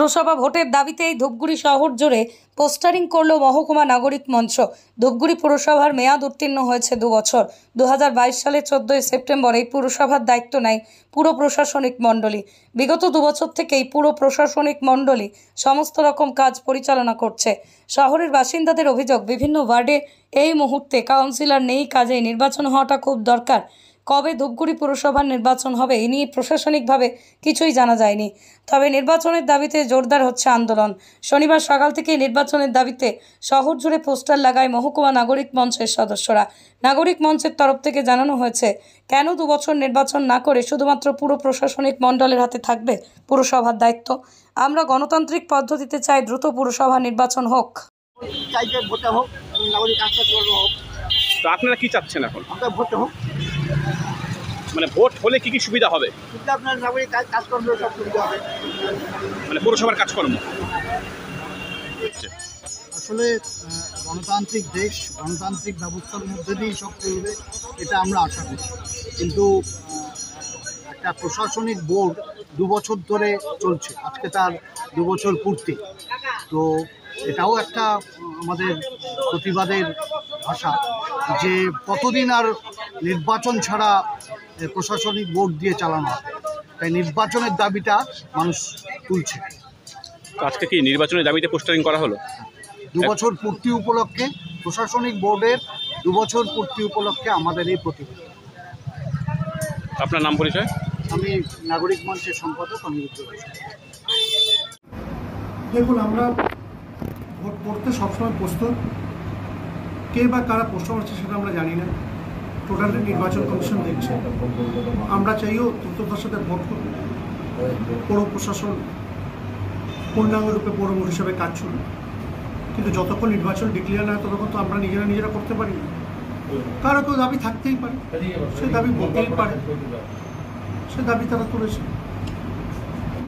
পুরসভা ভোটের দাবিতেই ধূপগুড়ি শহর জুড়ে পোস্টারিং করল মহকুমা নাগরিক মঞ্চ। ধূপগুড়ি পুরসভার মেয়াদ উত্তীর্ণ হয়েছে 2 বছর। 2022 সালের 14 সেপ্টেম্বর এই পুরসভার দায়িত্ব নেয় পুরো প্রশাসনিক মণ্ডলী। বিগত 2 বছর থেকেই পুরো প্রশাসনিক মণ্ডলী সমস্ত রকম কাজ পরিচালনা করছে। শহরের বাসিন্দাদের অভিযোগ, বিভিন্ন ওয়ার্ডে এই মুহূর্তে কাউন্সিলর নেই, কাজে নির্বাচন হওয়াটা খুব দরকার। কবে ধূপগুড়ি পুরসভার নির্বাচন হবে এই নিয়ে প্রশাসনিকভাবে কিছুই জানা যায়নি। তবে নির্বাচনের দাবিতে জোরদার হচ্ছে আন্দোলন। শনিবার সকাল থেকে নির্বাচনের দাবিতে শহর জুড়ে পোস্টার লাগায় মহকুমা নাগরিক মঞ্চের সদস্যরা। নাগরিক মঞ্চের তরফ থেকে জানানো হয়েছে, কেন 2 বছর নির্বাচন না করে শুধুমাত্র পুরো প্রশাসনিক মণ্ডলের হাতে থাকবে পুরসভার দায়িত্ব। আমরা গণতান্ত্রিক পদ্ধতিতে চাই দ্রুত পুরসভা নির্বাচন হোক। তো আপনারা কি চাচ্ছেন এখন? ভোট হোক, মানে ভোট হলে কি কি সুবিধা হবে? আপনার নাগরিক কাজকর্ম সব সুবিধা হবে, মানে পৌরসভার কাজকর্ম। আসলে গণতান্ত্রিক দেশ, গণতান্ত্রিক ব্যবস্থার মধ্যে দিয়েই সব চলবে, এটা আমরা আশা করি। কিন্তু একটা প্রশাসনিক বোর্ড 2 বছর ধরে চলছে, আজকে তার 2 বছর পূর্তি। তো এটাও একটা আমাদের প্রতিবাদের ভাষা যে কতদিন আর নির্বাচন ছাড়া প্রশাসনিক বোর্ড দিয়ে চালানো হবে। তাই নির্বাচনের দাবিটা মানুষ তুলছে। আজকে কি নির্বাচনের দাবিতে পোস্টারিং করা হলো? 2 বছর পূর্তি উপলক্ষে প্রশাসনিক বোর্ডের 2 বছর পূর্তি উপলক্ষে আমাদের এই প্রতিবাদ। আপনার নাম পরিচয়? আমি নাগরিক মঞ্চের সম্পাদক অনিরুদ্ধ ঘোষ। দেখুন, আমরা ভোট করতে সবসময় প্রস্তুত। কে বা কারা প্রশ্ন করছে সেটা আমরা জানি না, টোটালি নির্বাচন কমিশন দেখছে। আমরা চাইও দ্রুততার সাথে ভোট করব। পৌর প্রশাসন পূর্ণাঙ্গরূপে পৌর হিসাবে কাজ চলবে, কিন্তু যতক্ষণ নির্বাচন ডিক্লেয়ার না হয় ততক্ষণ তো আমরা নিজেরা করতে পারি না। কারো তো দাবি থাকতেই পারে, সে দাবি বলতেই পারে, সে দাবি তারা তুলেছে।